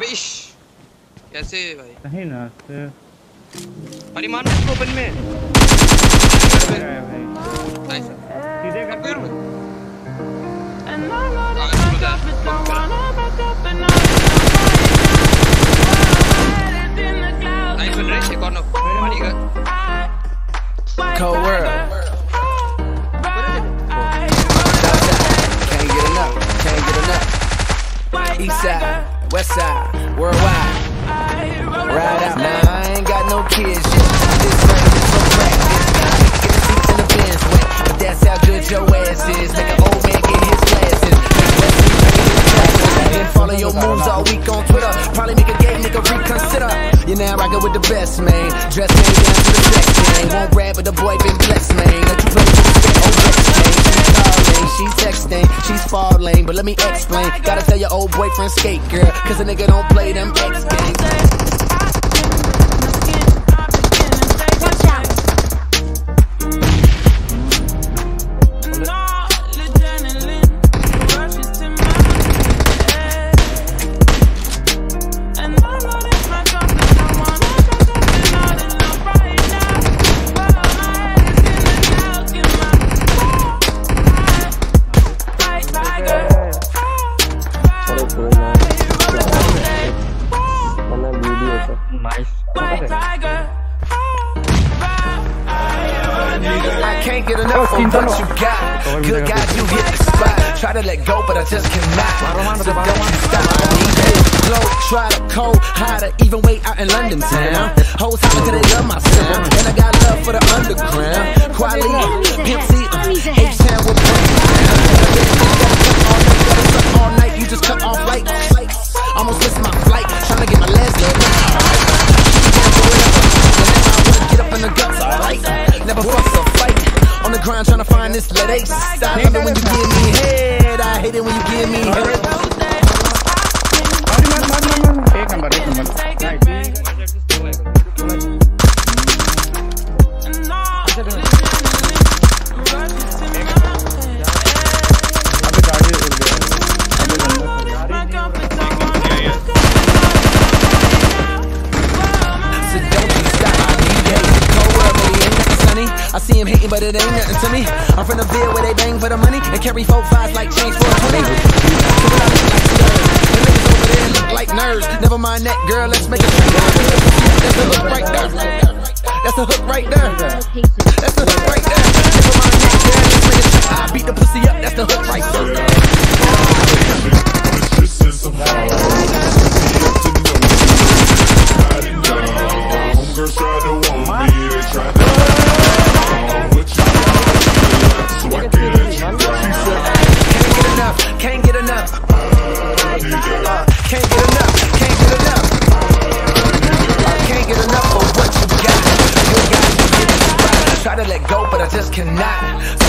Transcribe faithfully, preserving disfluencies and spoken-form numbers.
इश कैसे भाई नहीं ना अरे मान इसको ओपन में नाइस सीधे कर दूर में नाइस बन रही एक और नो पानी का Cold world. Can't get enough, can't get enough. East side, west side, worldwide. Ride out. Nah, I ain't got no kids yet. This thing is for practice. Get the seats in the Benz wet, but that's how good your ass is. Make an old man get his glasses. Then follow your moves all week on Twitter. Probably make a gay nigga reconsider. You now rockin' with the best, man. Dress me down to the sex, man. Won't grab but the boy been blessed, man. Let you play with the oh yes, man. She's calling, she's texting, she's falling. But let me explain. Gotta tell your old boyfriend skate, girl. Cause a nigga don't play them X games. I can't get enough of what you got. Good guys, you hit the spot. Try to let go, but I just cannot. So don't you stop. I need it. Glow, try to cold, harder, even way out in London town. Hoes holler 'cause they love my sound, and I got love for the underground. Quality, Pimp C, H-Town with all night, you just cut off lights. Almost missing my flight, trying to get my legs lit. Get up in the guts, alright. Never fuss a fight. On the grind trying to find this lead ace. I love it when you give me head. I hate it when you give me head. एक number एक number I see him hating, but it ain't nothing to me. I'm from the Ville where they bang for the money and carry four fives like change for a twenty. The niggas over there look like nerds. Never mind that, girl, let's make it straight. That's the hook right there. That's the hook right there. That's the hook right there. Never mind that, girl, let's make it straight. I beat the pussy up, that's the hook right there. Homegirls try to want me, they try to Can't get enough, can't get enough, can't get enough, can't get enough, can't get enough of what you got. You got to get it right. Try to let go, but I just cannot.